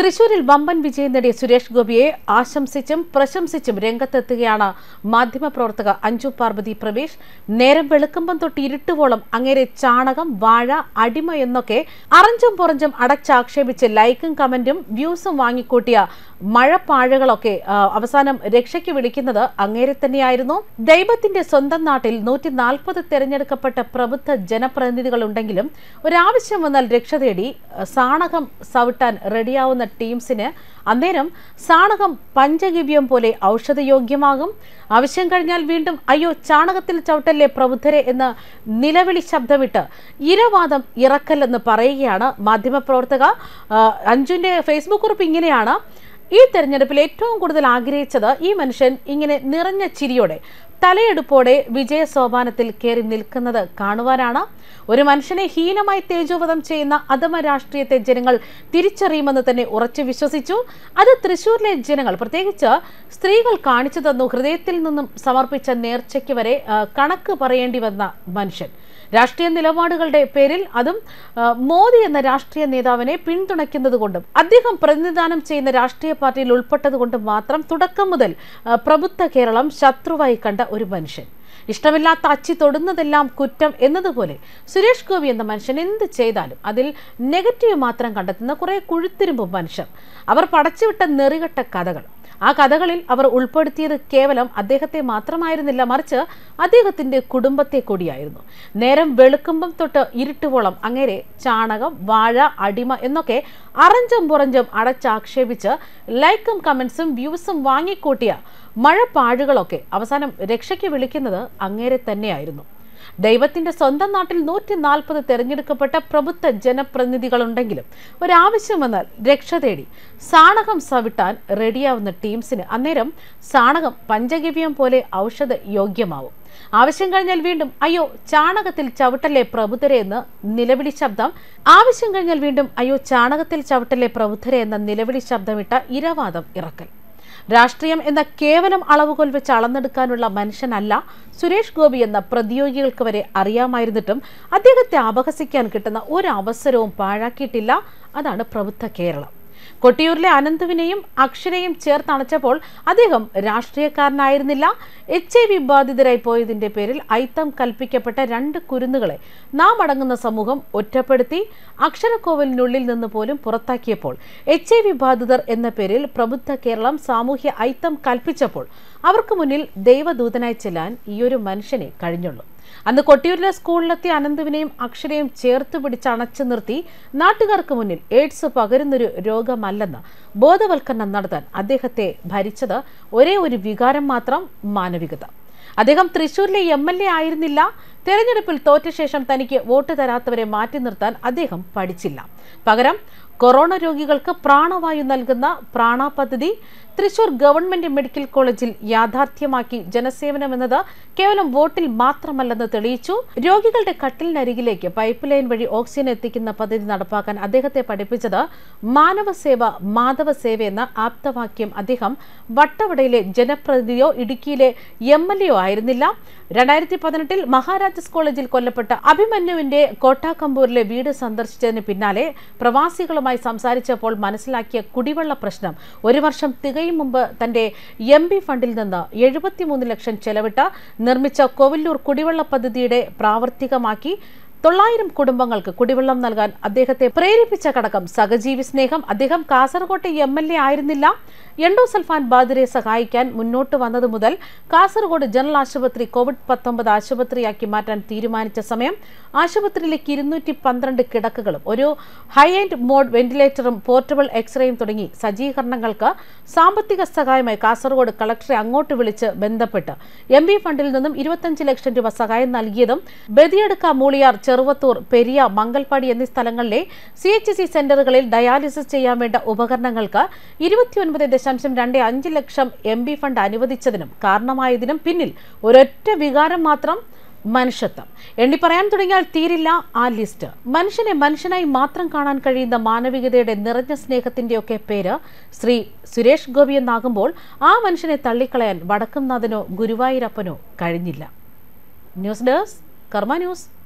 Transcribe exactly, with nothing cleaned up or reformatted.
തൃശൂരിൽ വമ്പൻ വിജയം നേടിയ സുരേഷ് ഗോപിയെ ആശംസിച്ചും പ്രശംസിച്ചും രംഗത്തെത്തുകയാണ് മാധ്യമപ്രവർത്തക അഞ്ജു പാർവതി പ്രവേശ്. നേരം വെളുക്കുമ്പം തൊട്ട് ഇരുട്ടുവോളം അങ്ങേരെ ചാണകം, വാഴ, അടിമ എന്നൊക്കെ അറഞ്ചും പുറഞ്ചും അടച്ചാക്ഷേപിച്ച് ലൈക്കും കമന്റും വ്യൂസും വാങ്ങിക്കൂട്ടിയ മഴപ്പാഴകളൊക്കെ അവസാനം രക്ഷയ്ക്ക് വിളിക്കുന്നത് അങ്ങേരെ തന്നെയായിരുന്നു. ദൈവത്തിന്റെ സ്വന്തം നാട്ടിൽ നൂറ്റി നാൽപ്പത് തെരഞ്ഞെടുക്കപ്പെട്ട പ്രബുദ്ധ ജനപ്രതിനിധികളുണ്ടെങ്കിലും ഒരാവശ്യം വന്നാൽ രക്ഷ തേടി സാണകം സവിട്ടാൻ റെഡിയാവുന്ന ടീംസിന് അന്നേരം സാണകം പഞ്ചഗവ്യം പോലെ ഔഷധയോഗ്യമാകും. ആവശ്യം കഴിഞ്ഞാൽ വീണ്ടും അയ്യോ ചാണകത്തിൽ ചവിട്ടല്ലേ പ്രബുദ്ധരെ എന്ന് നിലവിളി ശബ്ദമിട്ട് ഇരവാദം ഇറക്കല്ലെന്ന് പറയുകയാണ് മാധ്യമപ്രവർത്തക. അഞ്ജുവിന്റെ ഫേസ്ബുക്ക് കുറിപ്പ് ഇങ്ങനെയാണ്: ഈ തെരഞ്ഞെടുപ്പിൽ ഏറ്റവും കൂടുതൽ ആഗ്രഹിച്ചത് ഈ മനുഷ്യൻ ഇങ്ങനെ നിറഞ്ഞ ചിരിയോടെ തലയെടുപ്പോടെ വിജയ സോപാനത്തിൽ കയറി നിൽക്കുന്നത് കാണുവാനാണ്. ഒരു മനുഷ്യനെ ഹീനമായി തേജോവധം ചെയ്യുന്ന അധമ രാഷ്ട്രീയത്തെ ജനങ്ങൾ തിരിച്ചറിയുമെന്ന് തന്നെ ഉറച്ചു വിശ്വസിച്ചു. അത് തൃശൂരിലെ ജനങ്ങൾ, പ്രത്യേകിച്ച് സ്ത്രീകൾ കാണിച്ചു തന്നു. ഹൃദയത്തിൽ നിന്നും സമർപ്പിച്ച നേർച്ചയ്ക്ക് വരെ കണക്ക് പറയേണ്ടി വന്ന മനുഷ്യൻ. രാഷ്ട്രീയ നിലപാടുകളുടെ പേരിൽ, അതും മോദി എന്ന രാഷ്ട്രീയ നേതാവിനെ പിന്തുണയ്ക്കുന്നത് കൊണ്ടും അദ്ദേഹം പ്രതിനിധാനം ചെയ്യുന്ന രാഷ്ട്രീയ പാർട്ടിയിൽ ഉൾപ്പെട്ടത് കൊണ്ടും മാത്രം തുടക്കം മുതൽ പ്രബുദ്ധ കേരളം ശത്രുവായി കണ്ട ഒരു മനുഷ്യൻ. ഇഷ്ടമില്ലാത്ത അച്ചി തൊടുന്നതെല്ലാം കുറ്റം എന്നതുപോലെ സുരേഷ് ഗോപി എന്ന മനുഷ്യൻ എന്ത് ചെയ്താലും അതിൽ നെഗറ്റീവ് മാത്രം കണ്ടെത്തുന്ന കുറെ കുഴുത്തിരുമ്പ് മനുഷ്യർ. അവർ പടച്ചുവിട്ട നെറികെട്ട കഥകൾ, ആ കഥകളിൽ അവർ ഉൾപ്പെടുത്തിയത് കേവലം അദ്ദേഹത്തെ മാത്രമായിരുന്നില്ല, മറിച്ച് അദ്ദേഹത്തിന്റെ കുടുംബത്തെ കൂടിയായിരുന്നു. നേരം വെളുക്കുമ്പം തൊട്ട് ഇരുട്ടുവോളം അങ്ങേരെ ചാണകം, വാഴ, അടിമ എന്നൊക്കെ അറഞ്ചും പുറഞ്ചും അടച്ചാക്ഷേപിച്ച് ലൈക്കും കമന്റ്സും വ്യൂസും വാങ്ങിക്കൂട്ടിയ മഴപ്പാഴുകളൊക്കെ അവസാനം രക്ഷയ്ക്ക് വിളിക്കുന്നത് അങ്ങേരെ തന്നെയായിരുന്നു. ദൈവത്തിന്റെ സ്വന്തം നാട്ടിൽ നൂറ്റി നാൽപ്പത് തെരഞ്ഞെടുക്കപ്പെട്ട പ്രബുദ്ധ ജനപ്രതിനിധികളുണ്ടെങ്കിലും ഒരാവശ്യം വന്നാൽ രക്ഷ തേടി സാണകം സവിട്ടാൻ റെഡിയാവുന്ന ടീംസിന് അന്നേരം സാണകം പഞ്ചഗവ്യം പോലെ ഔഷധ യോഗ്യമാവും. ആവശ്യം കഴിഞ്ഞാൽ വീണ്ടും അയ്യോ ചാണകത്തിൽ ചവിട്ടല്ലേ പ്രബുദ്ധരെ എന്ന് നിലവിളി ശബ്ദം ആവശ്യം കഴിഞ്ഞാൽ വീണ്ടും അയ്യോ ചാണകത്തിൽ ചവിട്ടല്ലേ പ്രബുദ്ധരെ എന്ന നിലവിളി ശബ്ദമിട്ട ഇരവാദം ഇറക്കൽ. രാഷ്ട്രീയം എന്ന കേവലം അളവുകോൽ വെച്ച് അളന്നെടുക്കാനുള്ള മനുഷ്യനല്ല സുരേഷ് ഗോപി എന്ന പ്രതിയോഗികൾക്ക് വരെ അറിയാമായിരുന്നിട്ടും അദ്ദേഹത്തെ അപഹസിക്കാൻ കിട്ടുന്ന ഒരു അവസരവും പാഴാക്കിയിട്ടില്ല. അതാണ് പ്രബുദ്ധ കേരളം. കൊട്ടിയൂരിലെ അനന്തുവിനെയും അക്ഷരയും ചേർത്തണച്ചപ്പോൾ അദ്ദേഹം രാഷ്ട്രീയക്കാരനായിരുന്നില്ല. എച്ച് ഐ വി ബാധിതരായി പോയതിന്റെ പേരിൽ അയിത്തം കൽപ്പിക്കപ്പെട്ട രണ്ട് കുരുന്നുകളെ നാം അടങ്ങുന്ന സമൂഹം ഒറ്റപ്പെടുത്തി അക്ഷരക്കോവിലിനുള്ളിൽ നിന്ന് പോലും പുറത്താക്കിയപ്പോൾ, എച്ച് ഐ വി ബാധിതർ എന്ന പേരിൽ പ്രബുദ്ധ കേരളം സാമൂഹ്യ അയിത്തം കൽപ്പിച്ചപ്പോൾ അവർക്ക് മുന്നിൽ ദൈവദൂതനായി ചെല്ലാൻ ഈയൊരു മനുഷ്യനെ കഴിഞ്ഞുള്ളൂ. അന്ന് കൊട്ടിയൂരിലെ സ്കൂളിലെത്തിയ അനന്തുവിനെയും അക്ഷരയും ചേർത്ത് പിടിച്ച് അണച്ചു നിർത്തി നാട്ടുകാർക്ക് മുന്നിൽ എയ്ഡ്സ് പകരുന്നൊരു രോഗമല്ലെന്ന് ബോധവൽക്കരണം നടത്താൻ അദ്ദേഹത്തെ ഭരിച്ചത് ഒരേ ഒരു വികാരം മാത്രം, മാനവികത. അദ്ദേഹം തൃശൂരിലെ എം എൽ എ ആയിരുന്നില്ല. തെരഞ്ഞെടുപ്പിൽ തോറ്റ ശേഷം തനിക്ക് വോട്ട് തരാത്തവരെ മാറ്റി നിർത്താൻ അദ്ദേഹം പഠിച്ചില്ല. പകരം കൊറോണ രോഗികൾക്ക് പ്രാണവായു നൽകുന്ന പ്രാണ പദ്ധതി തൃശൂർ ഗവൺമെന്റ് മെഡിക്കൽ കോളേജിൽ യാഥാർത്ഥ്യമാക്കി. ജനസേവനം എന്നത് കേവലം വോട്ടിൽ മാത്രമല്ലെന്ന് തെളിയിച്ചു. രോഗികളുടെ കട്ടിലിനരികിലേക്ക് പൈപ്പ് ലൈൻ വഴി ഓക്സിജൻ എത്തിക്കുന്ന പദ്ധതി നടപ്പാക്കാൻ അദ്ദേഹത്തെ പഠിപ്പിച്ചത് മാനവസേവ മാധവ സേവ എന്ന ആപ്തവാക്യം അദ്ദേഹം വട്ടവടയിലെ ജനപ്രതിനിധിയോ ഇടുക്കിയിലെ എം എൽ എയോ ആയിരുന്നില്ല. രണ്ടായിരത്തി പതിനെട്ടിൽ മഹാരാജാസ് കോളേജിൽ കൊല്ലപ്പെട്ട അഭിമന്യുവിന്റെ കോട്ടാക്കമ്പൂരിലെ വീട് സന്ദർശിച്ചതിന് പിന്നാലെ പ്രവാസികളുമായി സംസാരിച്ചപ്പോൾ മനസ്സിലാക്കിയ കുടിവെള്ള പ്രശ്നം ഒരു വർഷം തികയും മുമ്പ് തന്റെ എം പി ഫണ്ടിൽ നിന്ന് എഴുപത്തിമൂന്ന് ലക്ഷം ചെലവിട്ട് നിർമ്മിച്ച കോവിലൂർ കുടിവെള്ള പദ്ധതിയുടെ പ്രാവർത്തികമാക്കി തൊള്ളായിരം കുടുംബങ്ങൾക്ക് കുടിവെള്ളം നൽകാൻ അദ്ദേഹത്തെ പ്രേരിപ്പിച്ച ഘടകം സഹജീവി സ്നേഹം. അദ്ദേഹം കാസർകോട്ടെ എം എൽ എ ആയിരുന്നില്ല. എൻഡോസൾഫാൻ ബാധിതരെ സഹായിക്കാൻ മുന്നോട്ട് വന്നത് മുതൽ കാസർഗോഡ് ജനറൽ ആശുപത്രി കോവിഡ് പത്തൊമ്പത് ആശുപത്രിയാക്കി മാറ്റാൻ തീരുമാനിച്ച സമയം ആശുപത്രിയിലേക്ക് ഇരുന്നൂറ്റി പന്ത്രണ്ട് കിടക്കുകളും ഒരു ഹൈ എൻഡ് മോഡ് വെന്റിലേറ്ററും പോർട്ടബിൾ എക്സ്റേയും തുടങ്ങി സജ്ജീകരണങ്ങൾക്ക് സാമ്പത്തിക സഹായമായി കാസർഗോഡ് കളക്ടറെ അങ്ങോട്ട് വിളിച്ച് ബന്ധപ്പെട്ട് എം പി ഫണ്ടിൽ നിന്നും ഇരുപത്തഞ്ച് ലക്ഷം രൂപ സഹായം നൽകിയതും ബദിയടുക്ക, മൂളിയാർ, ചെറുവത്തൂർ, പെരിയ, മംഗൽപാടി എന്നീ സ്ഥലങ്ങളിലെ സി എച്ച് സി സെന്ററുകളിൽ ഡയാലിസിസ് ചെയ്യാൻ വേണ്ട ഉപകരണങ്ങൾക്ക് ഇരുപത്തിയൊൻപത് ദശാംശം രണ്ട് അഞ്ച് ലക്ഷം എം ബി ഫണ്ട് അനുവദിച്ചതിനും കാരണമായതിനും പിന്നിൽ ഒരൊറ്റ വികാരം മാത്രം, മനുഷ്യത്വം. എണ്ണി പറയാൻ തുടങ്ങിയാൽ തീരില്ല ആ ലിസ്റ്റ്. മനുഷ്യനെ മനുഷ്യനായി മാത്രം കാണാൻ കഴിയുന്ന മാനവികതയുടെ നിറഞ്ഞ സ്നേഹത്തിന്റെയൊക്കെ പേര് ശ്രീ സുരേഷ് ഗോപി എന്നാകുമ്പോൾ ആ മനുഷ്യനെ തള്ളിക്കളയാൻ വടക്കുംനാഥനോ ഗുരുവായൂരപ്പനോ കഴിഞ്ഞില്ല. News desk Karma news.